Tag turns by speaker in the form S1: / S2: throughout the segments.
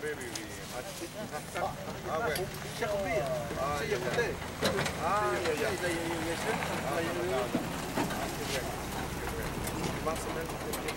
S1: Más o menos.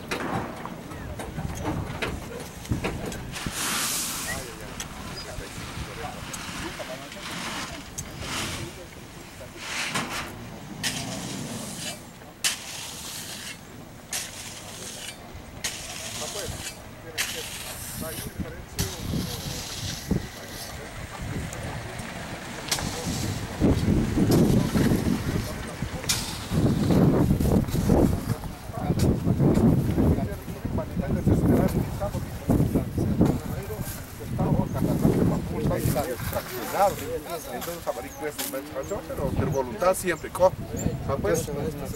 S1: Entonces, jabalí crece en el pero por voluntad siempre coge. Pues,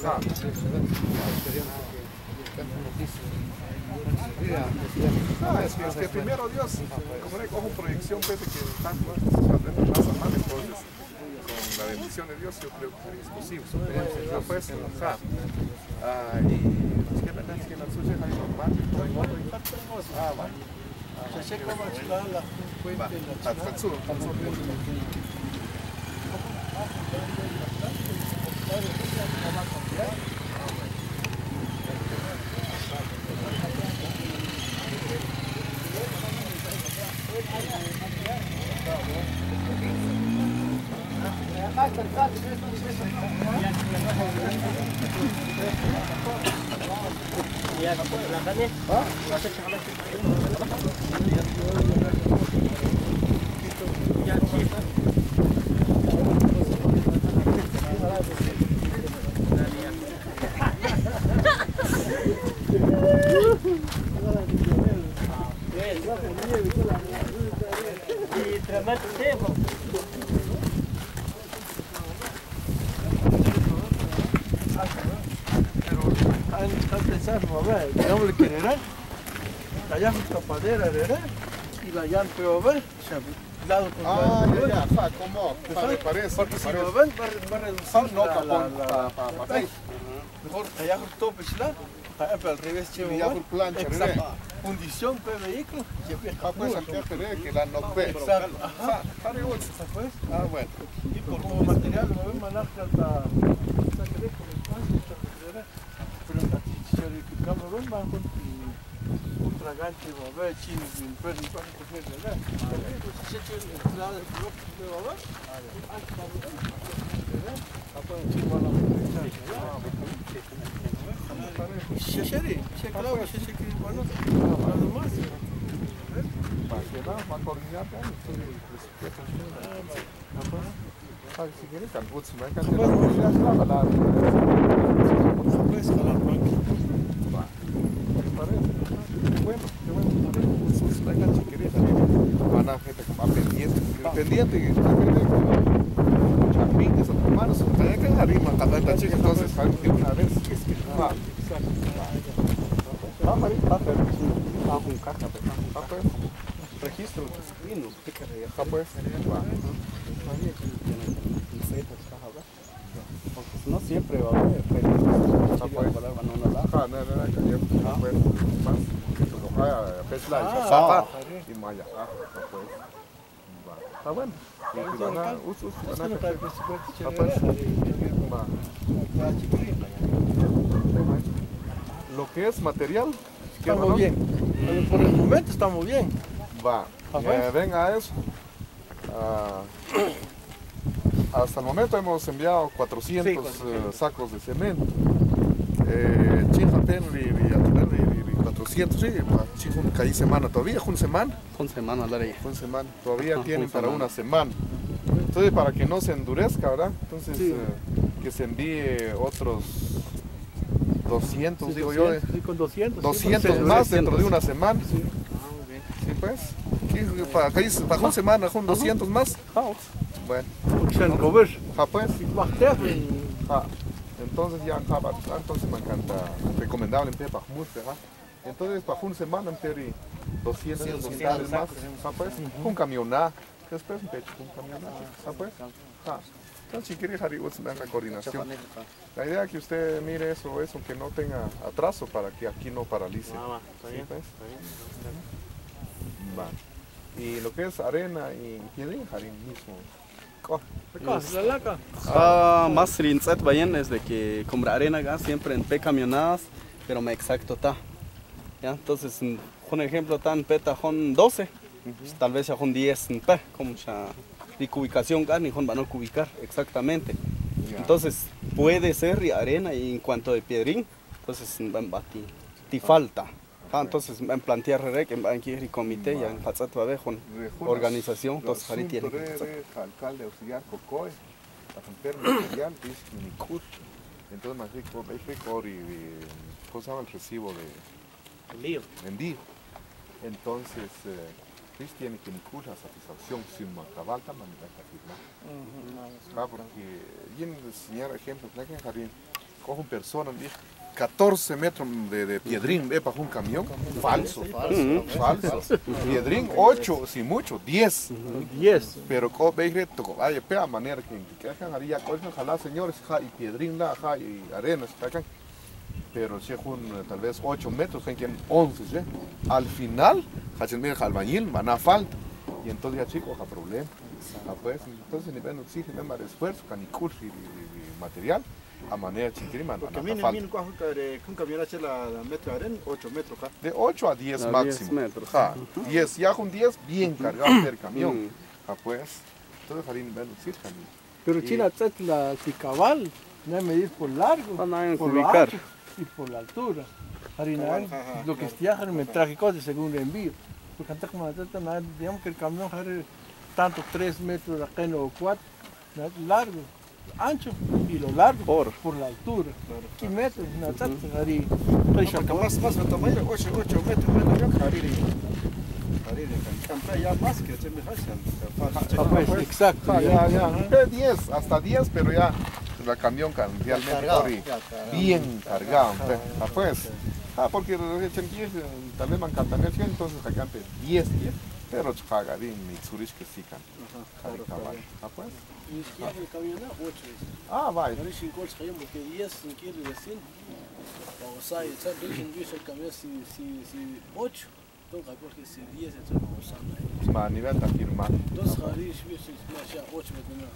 S1: es que primero Dios, como le cojo proyección, pues, de que tanto más a mal, entonces, con la bendición de Dios, yo creo que es posible. Pues, y es que la suya hay normal, vale.
S2: Se seca la fuente allá es tapadera, ¿verdad? Y la llanta peor, ¿verdad?
S1: ¿Cómo? Parece.
S2: Porque si lo ven, va a reducir mejor allá es tope, al revés,
S1: exacto.
S2: Fundición per vehículo,
S1: que la no ve. Bueno.
S2: Y como material, lo ven manejar hasta pero la chichilla de cama, ven bajo tragante, va a ver, chino, el perro, y para coger, ¿verdad? Se echa el entrada del bloque, ¿verdad? Shashari, claro, shashari, bueno, nada más.
S1: Más coordinado, si quieres, al bus, me encanta la coordinada, puedes escalar banco. Bueno, la cancha querida, van a gente como pendiente, chapines o hermanos, hay que arriba, tanta chica, entonces, de una vez, registro, pues,
S3: no siempre va a haber, pero
S1: está bueno. Lo que es material,
S2: estamos bien. Por el momento estamos bien.
S1: Va, venga eso. Hasta el momento hemos enviado 400 sacos de cemento. Chijaten y 400, sí, caí semana todavía, una semana. Todavía tienen para una semana. Entonces, para que no se endurezca, ¿verdad? Entonces, que se envíe otros 200, digo yo.
S2: Sí, con 200.
S1: 200 más dentro de una semana. Sí, pues. Para una semana, con 200 más. Bueno. Pues. Entonces ya, entonces me encanta, recomendable para entonces para una semana entero 200 quintales más, pues, un camionada, después un pecho, un camionada, pues. Entonces si quiere la coordinación. La idea es que usted mire eso, que no tenga atraso para que aquí no paralice. ¿Sí, pues? Va. Y lo que es arena y piedrín, harín mismo.
S2: La laca.
S3: Más rinzet vayan es de que compra arena gas siempre en P camionadas, pero me exacto está. ¿Ya? Entonces, un ejemplo tan peta con 12, tal vez ya con 10 en P, como ya de ubicación gas ni con van a ubicar exactamente. Entonces, puede ser y arena y en cuanto de piedrín, entonces ti falta. Entonces, en plantear que en banquillo y comité ya en Patzat va a ver con organización, entonces ahí tiene.
S1: Alcalde auxiliar Cocoy, a romper material, es Minicur. Entonces, más rico, ¿cómo se llama el recibo de envío? Entonces, Chris tiene que Minicur la satisfacción sin cabal, también va a afirmar. Porque, y en enseñar ejemplos, cojo una persona, 14 metros de piedrín, ve para un camión, falso. Piedrín, 8, si mucho, 10.
S2: 10.
S1: Pero ve vaya pea manera que hagan haría cosas, ojalá señores, y piedrín la, y arenas, pero si es tal vez 8 metros, hay que 11, ¿sí? Al final, hacen el albañil, van a falta. Y entonces ya chicos, a problema. Pues, entonces nivel no exige más esfuerzo, canicur y material. A manera chiquirima,
S4: porque a mí un camión hace la metro de arena, 8 metros.
S1: De 8 a 10 máximo.
S3: 10 metros.
S1: 10, ya con 10 bien cargado el camión. Pues, entonces Harín no existe.
S2: Pero China, la cabal, no medir por largo, por lo ancho y por la altura. Harina, lo que viajan me traje cosas según el envío. Porque antes como digamos que el camión hace tanto 3 metros de acá o 4, largo, ancho y lo largo por la altura. 15 metros,
S4: más el tamaño, 8 metros, ya más que se me hace.
S2: Exacto.
S1: De 10, hasta 10, pero ya el camión realmente bien cargado. Pues, porque tal vez me encantan el 100, entonces acá 10, pero Chagarín, Mitsurish que sí can. Pues.
S2: Y si el camión 8
S1: vaya.
S2: Porque 10 quiere decir. O sea, el camión si 8. Entonces, porque si 10 es
S1: a nivel de afirmar.
S2: Entonces, Harish, 8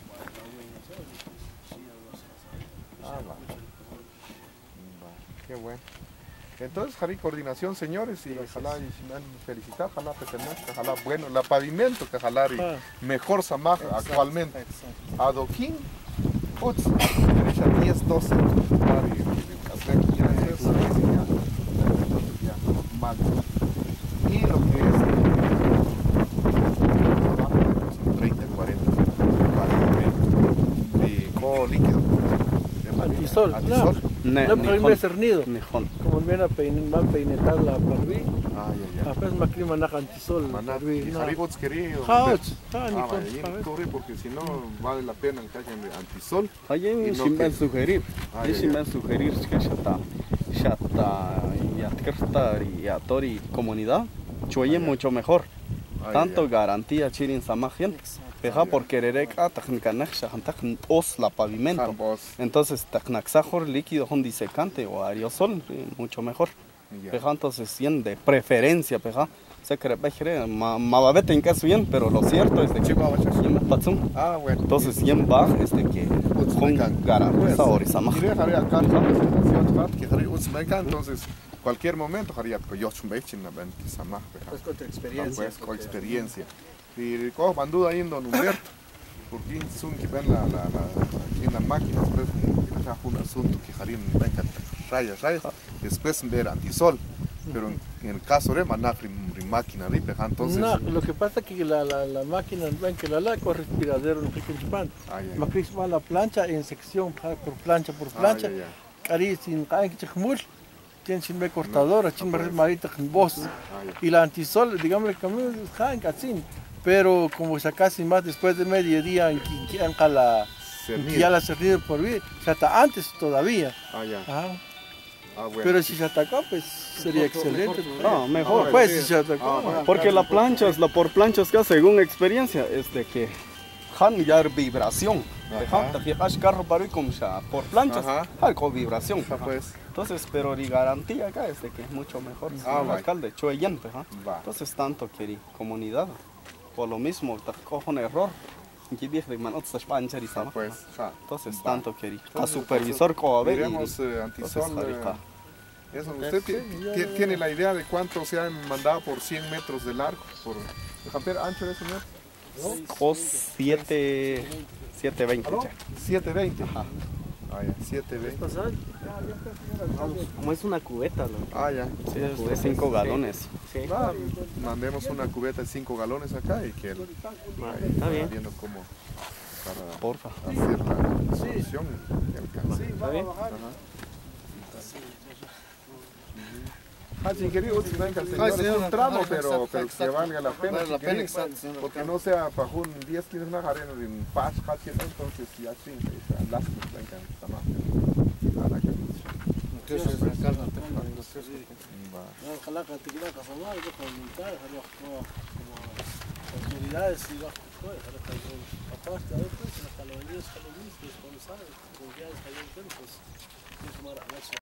S1: qué bueno. Entonces, Jari, coordinación, señores, y ojalá felicitar, ojalá pertenecer, ojalá bueno, la pavimento, que ojalá mejor samaj actualmente. Adoquín, Utz, derecha 10, 12, mal. Y lo que es 30, 40, de codo líquido.
S2: Antisol. No, pero es cernido. Como viene a peinetar la parví. Apenas me clima na antisol.
S1: Y Jaribots querido. Porque si no vale la pena que hagan antisol.
S3: Hay sin van sugerir. Hay sin van sugerir que ya está y a tori comunidad. Chuye mucho mejor. Tanto garantía chirin samajien. Peja por querer técnica os la pavimento. Entonces tecnaxajor líquido un disecante o aerosol mucho mejor. Peja entonces de preferencia peja. Se cree mababete en caso bien, pero lo cierto es de que
S1: bueno.
S3: Entonces bien baja es de que con garantía o samaj.
S1: Entonces cualquier momento haría que yo chumbeche en la samaj.
S4: Pues con tu experiencia.
S1: Pues con experiencia. Y cojo banduda ahí en Don Humberto, porque es un que ven en la máquina, después un asunto que Jarín venga rayas, después ver antisol, pero en el caso de manafri máquina, entonces...
S2: No, lo que pasa es que la máquina ven que la con respiradero no pica en Chupán. Macris va a la plancha en sección, por plancha, Cari sin caen que chmul, tiene sin cortadora, sin marita en voz. Y la antisol, digamos el camión es caen cacín. Pero como se casi más después de mediodía en ya la cernida por vida, se hasta antes todavía.
S1: Bueno.
S2: Pero si se atacó, pues sería excelente.
S3: Mejor.
S2: Pues si se atacó.
S3: Porque la por planchas que según experiencia es de que han ya vibración. Carro para ir como por planchas, hay con vibración. Entonces, pero la garantía acá es de que es mucho mejor. El alcalde, Chueyen, entonces tanto quiere comunidad. Por lo mismo, cojo un error. Entonces, tanto quiere. A supervisor como
S1: Miremos, Antisol, usted tiene la idea de cuánto se han mandado por 100 metros de largo, por el ancho de ese metro.
S3: 720.
S1: 720. Ajá. Ah, ya, 720.
S3: Como es una cubeta, ¿no?
S1: Ah, ya.
S3: Sí, es de 5 galones.
S1: Sí. Mandemos una cubeta de 5 galones acá y que él
S3: está bien.
S1: Viendo cómo para
S3: porfa
S1: hacer la solución y alcance.
S3: ¿Está bien?
S1: Querido, es un tramo, pero que valga la pena, porque no sea para un 10 kilos de arena en paz, entonces ya sí, lástima, está mal.
S2: Autoridades y aparte a veces hasta los responsables, autoridades que hay en